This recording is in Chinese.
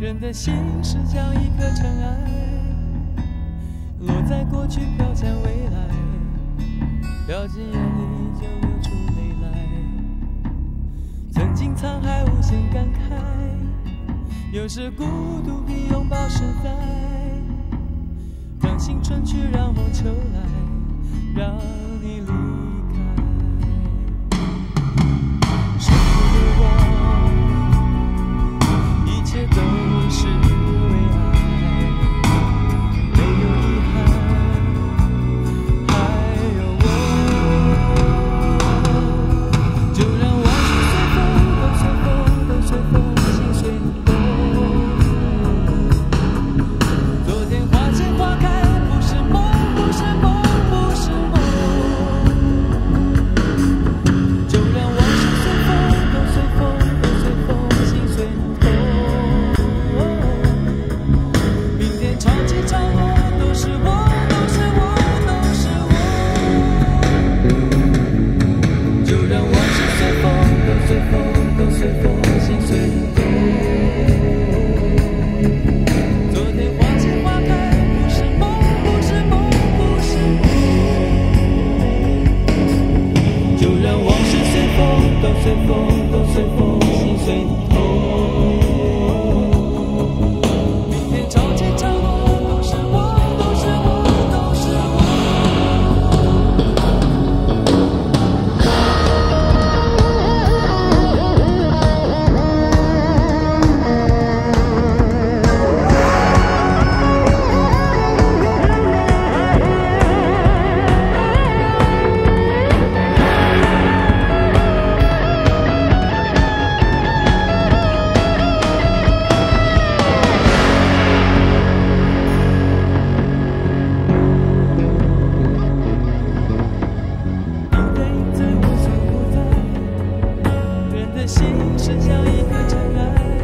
人的心是像一颗尘埃，落在过去飘向未来，掉进眼里就流出泪来。曾经沧海无限感慨，有时孤独比拥抱实在。让青春去，让梦秋来，让你离开。生活的我，一切都是为爱，没有遗憾，还有我。就让往事随风，都随风，都随风，心随风。昨天花谢花开，不是梦，不是梦，不是梦。就让往事随风，都随风，都随风，心随风。明天潮起潮落，都是我，都是我，都是我。就让往事随风，都随风，都随风，心随风。昨天花谢花开，不是梦，不是梦，不是梦。就让往事随风，都随风，都随风，心随风。明天潮起潮落，都是我，都是我，都是我。因为在我所不在，人的心是像一颗尘埃，